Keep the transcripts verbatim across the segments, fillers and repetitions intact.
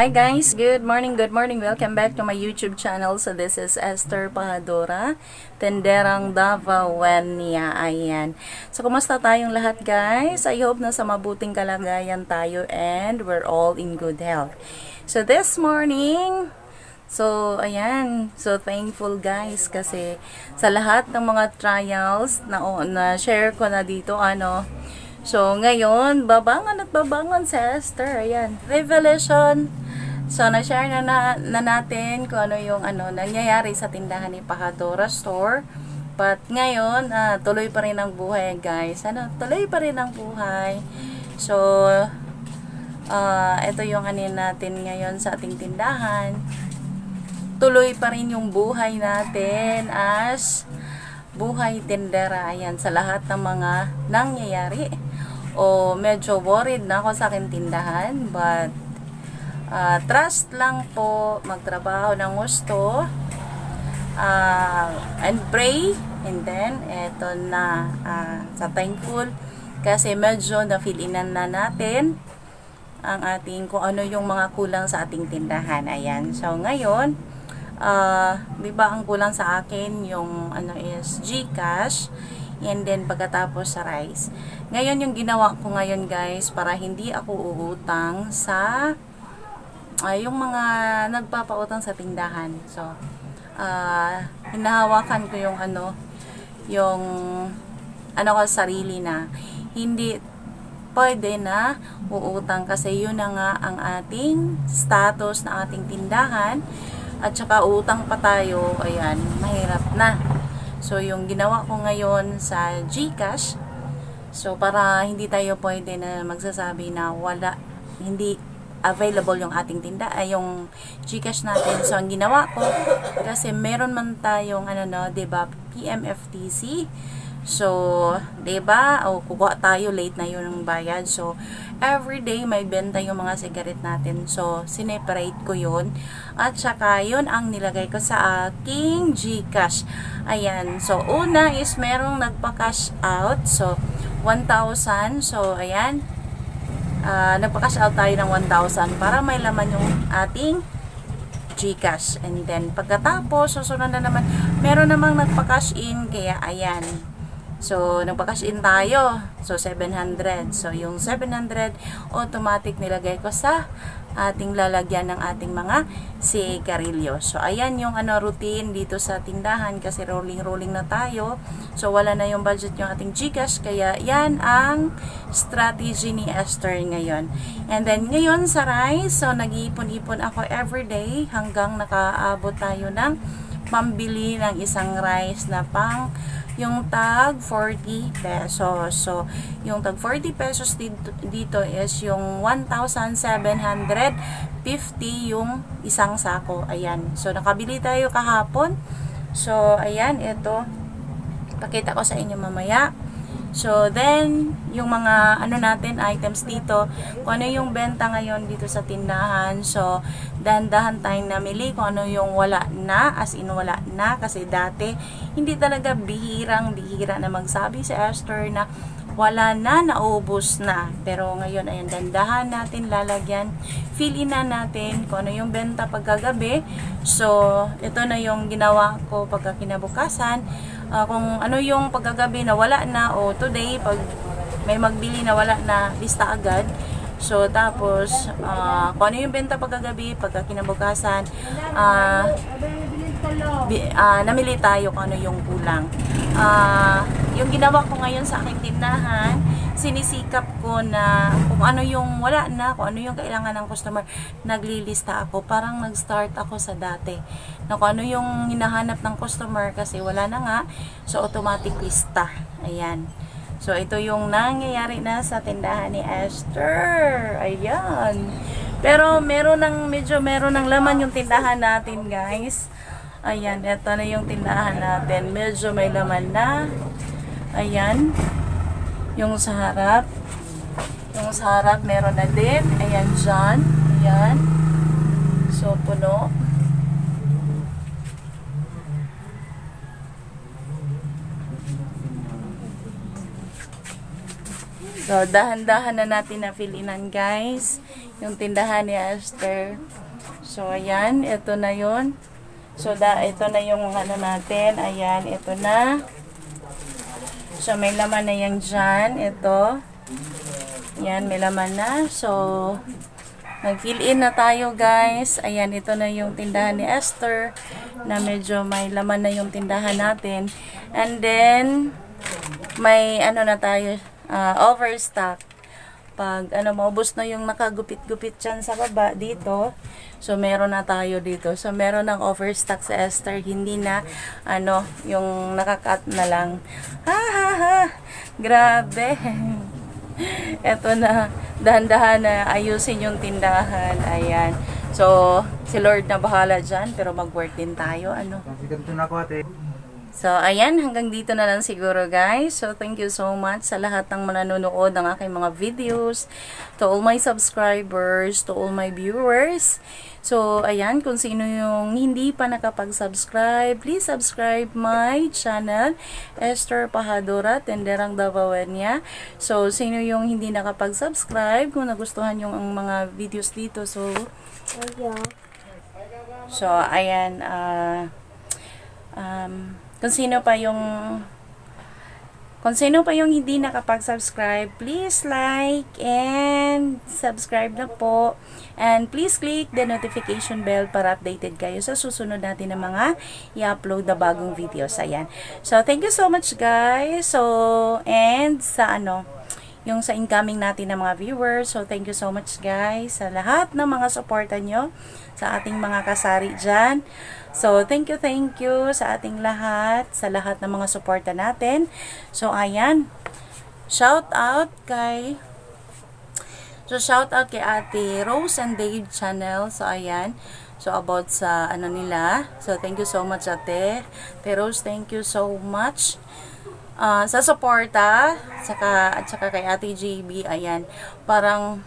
Hi guys, good morning, good morning. Welcome back to my YouTube channel. So this is Esther Pahadora, Tenderang Davaoenia. Ayan. So kumusta tayong lahat guys? I hope na sa mabuting kalagayan tayo and we're all in good health. So this morning, so ayan, so thankful guys kasi sa lahat ng mga trials na, na share ko na dito, ano, so, ngayon, babangan at babangan si Esther. Ayan. Revelation. So, na-share na, na, na natin kung ano yung ano, nangyayari sa tindahan ni Pahadora Store. But, ngayon, uh, tuloy pa rin ang buhay, guys. Ano? Tuloy pa rin ang buhay. So, uh, ito yung anin natin ngayon sa ating tindahan. Tuloy pa rin yung buhay natin as buhay tindera. Ayan, sa lahat ng mga nangyayari. O medyo worried na ako sa aking tindahan, but uh, trust lang po, magtrabaho ng gusto, uh, and pray, and then eto na, uh, sa thankful kasi medyo na-fill-inan na natin ang ating kung ano yung mga kulang sa ating tindahan. Ayan, so ngayon uh, di ba ang kulang sa akin yung ano is GCash, and then pagkatapos sa rice. Ngayon yung ginawa ko ngayon guys, para hindi ako uutang sa uh, yung mga nagpapautang sa tindahan. So, uh, hinahawakan ko yung ano, yung ano ko sarili na hindi pwede na uutang kasi yun na nga ang ating status na ating tindahan, at saka utang pa tayo, ayan, mahirap na. So, yung ginawa ko ngayon sa GCash, so, para hindi tayo pwede na magsasabi na wala, hindi available yung ating tinda, ay yung GCash natin. So, ang ginawa ko, kasi meron man tayong, ano no, diba, P M F T C. So, diba, o kukuha tayo, late na yun ang bayad. So, everyday may benta yung mga cigarette natin. So, sineparate ko yun. At saka, yun ang nilagay ko sa aking GCash. Ayan. So, una is merong nagpa-cash out. So, one thousand. So, ayan. Uh, nagpa-cash out tayo ng one thousand para may laman yung ating GCash. And then, pagkatapos, susunod na naman, meron namang nagpa-cash in. Kaya, ayan. So, nagpa-cash in tayo. So, seven hundred. So, yung seven hundred, automatic nilagay ko sa ating lalagyan ng ating mga sigarilyo. So, ayan yung ano, routine dito sa tindahan kasi rolling-rolling na tayo. So, wala na yung budget yung ating GCash. Kaya, yan ang strategy ni Esther ngayon. And then, ngayon sa rice, so, nag-iipon-ipon ako everyday hanggang nakaabot tayo ng pambili ng isang rice na pang yung tag forty pesos. So, yung tag forty pesos dito, dito is yung one thousand seven hundred fifty yung isang sako. Ayan. So, nakabili tayo kahapon. So, ayan, ito. Pakita ko sa inyo mamaya. So, then, yung mga ano natin, items dito, kung ano yung benta ngayon dito sa tindahan. So, dahan-dahan tayong namili kung ano yung wala na, as in wala na. Kasi dati, hindi talaga bihirang-bihira na magsabi si Esther na wala na, naubos na. Pero ngayon, ayan, dandahan natin lalagyan. Fill in na natin kung ano yung benta pagkagabi. So, ito na yung ginawa ko pagka kinabukasan. Uh, kung ano yung pagkagabi na wala na, o today, pag may magbili na wala na, lista agad. So, tapos, uh, kung ano yung benta pagkagabi, pagka kinabukasan, uh, uh, namili tayo kung ano yung kulang. Uh, yung ginawa ko ngayon sa aking tindahan, sinisikap ko na kung ano yung wala na, kung ano yung kailangan ng customer, naglilista ako. Parang nag-start ako sa dati. Na kung ano yung hinahanap ng customer kasi wala na nga, so automatic lista. Ayan. So, ito yung nangyayari na sa tindahan ni Esther. Ayan. Pero meron ng, medyo meron ng laman yung tindahan natin, guys. Ayan, ito na yung tindahan natin. Medyo may laman na. Ayan. Yung sa harap. Yung sa harap, meron na din. Ayan, dyan. Ayan. So, puno. So, dahan-dahan na natin na fill-inan, guys. Yung tindahan ni Esther. So, ayan. Ito na yun. So, da, ito na yung ano natin. Ayan, ito na. So, may laman na yan dyan. Ito. Ayan, may laman na. So, nag-fill in na tayo, guys. Ayan, ito na yung tindahan ni Esther na medyo may laman na yung tindahan natin. And then, may ano na tayo, uh, overstock. Pag ano, maubos na yung nakagupit-gupit dyan sa baba dito, so meron na tayo dito. So, meron ng overstock sa Esther. Hindi na, ano, yung nakakat na lang. Ha, ha, ha. Grabe. Eto na, dahan-dahan na ayusin yung tindahan. Ayan. So, si Lord na bahala dyan, pero mag-work din tayo. Ano? So, ayan, hanggang dito na lang siguro, guys. So, thank you so much sa lahat ng manonood ng aking mga videos, to all my subscribers, to all my viewers. So, ayan, kung sino yung hindi pa nakapag-subscribe, please subscribe my channel, Esther Pahadora, Tenderang Davawenia. So, sino yung hindi nakapag-subscribe, kung nagustuhan yung ang mga videos dito, so, so, ayan, uh, um, kung sino pa yung kung sino pa yung hindi nakapag-subscribe, please like and subscribe na po. And please click the notification bell para updated kayo sa susunod natin na mga i-upload na bagong videos. Ayan. So, thank you so much, guys. So, and sa ano, yung sa incoming natin na mga viewers. So, thank you so much, guys, sa lahat ng mga suporta nyo sa ating mga kasari dyan. So, thank you, thank you sa ating lahat, sa lahat ng mga suporta natin. So, ayan. Shout out kay So, shout out kay Ate Rose and Dave channel. So, ayan. So, about sa ano nila. So, thank you so much, Ate. Ate Rose, thank you so much. Uh, sa suporta, saka, at saka kay Ate J B, ayan. Parang,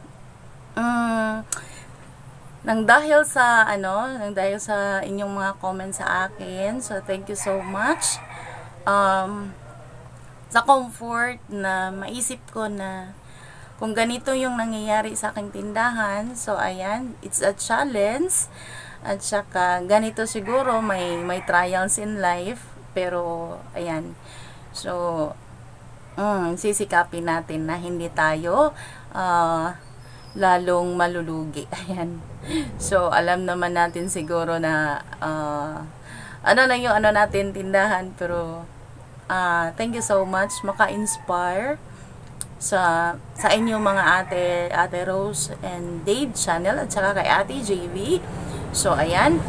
um, nang dahil sa ano, nang dahil sa inyong mga comments sa akin. So, thank you so much. Um, sa comfort na maisip ko na kung ganito yung nangyayari sa aking tindahan. So, ayan, it's a challenge. At saka, ganito siguro, may, may trials in life. Pero, ayan. So, mm, sisikapin natin na hindi tayo uh, lalong malulugi. Ayan. So, alam naman natin siguro na uh, ano na yung ano natin tindahan, pero uh, thank you so much, maka-inspire sa sa inyong mga ate, Ate Rose and Dave channel, at saka kay Ate J V. So, ayan.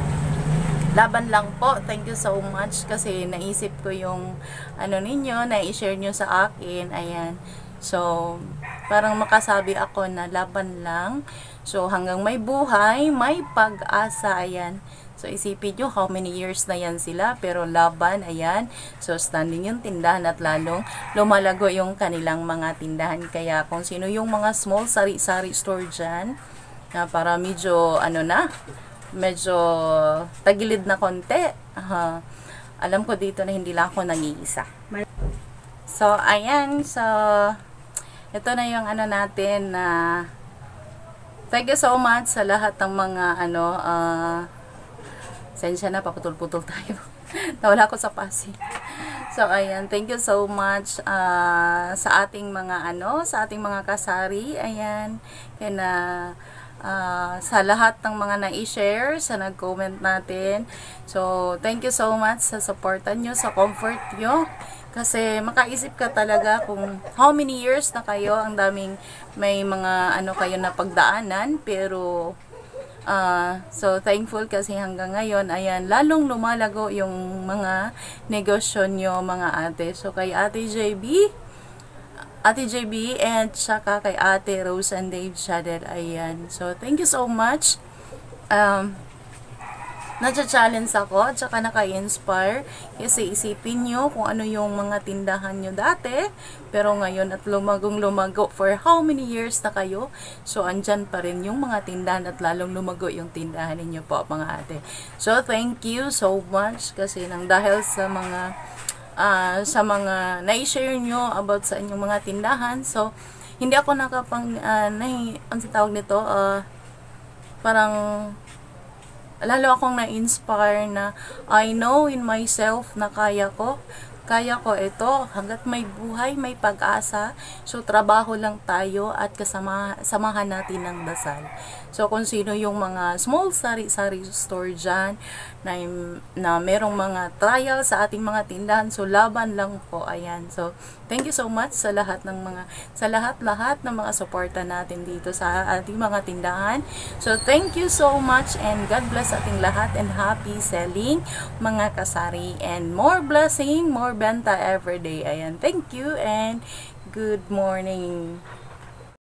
Laban lang po. Thank you so much kasi naisip ko yung ano ninyo, na i-share nyo sa akin. Ayan. So, parang makasabi ako na laban lang. So, hanggang may buhay, may pag-asa, ayan. So, isipin nyo how many years na yan sila, pero laban, ayan. So, standing yung tindahan at lalong lumalago yung kanilang mga tindahan. Kaya, kung sino yung mga small sari-sari store dyan, na para medyo, ano na, medyo tagilid na konti. Uh, alam ko dito na hindi lang ako nag-iisa. So, ayan. So, ito na yung ano natin na uh, thank you so much sa lahat ng mga ano, uh, sensya na, paputol-putol tayo. Nawala ko sa Pasig. So, ayan, thank you so much uh, sa ating mga ano, sa ating mga kasari. Ayan, kaya na uh, sa lahat ng mga na-i-share, sa nag-comment natin. So, thank you so much sa supportan nyo, sa comfort nyo. Kasi makaisip ka talaga kung how many years na kayo, ang daming may mga ano kayo na pagdaanan, pero uh, so thankful kasi hanggang ngayon, ayan, lalong lumalago yung mga negosyo nyo, mga ate. So kay Ate J B, Ate J B and saka kay Ate Rose and Dave channel, ayan. So thank you so much. Um, Nadya-challenge ako at saka naka-inspire kasi isipin nyo kung ano yung mga tindahan nyo dati, pero ngayon at lumagong lumago for how many years na kayo, so andyan pa rin yung mga tindahan at lalong lumago yung tindahan ninyo po, mga ate. So thank you so much kasi nang dahil sa mga uh, sa mga na-share nyo about sa inyong mga tindahan. So, hindi ako nakapang, uh, nahi, ang tawag nito, uh, parang, lalo akong na-inspire na I know in myself na kaya ko. Kaya ko ito, hanggat may buhay, may pag-asa. So, trabaho lang tayo at kasama, samahan natin ng dasal. So, kung sino yung mga small sari-sari store dyan, na, na merong mga trial sa ating mga tindahan, so, laban lang po, ayan. So, thank you so much sa lahat ng mga, sa lahat-lahat ng mga suporta natin dito sa ating mga tindahan. So, thank you so much and God bless ating lahat and happy selling, mga kasari, and more blessing, more benta every day. Ayan, thank you and good morning.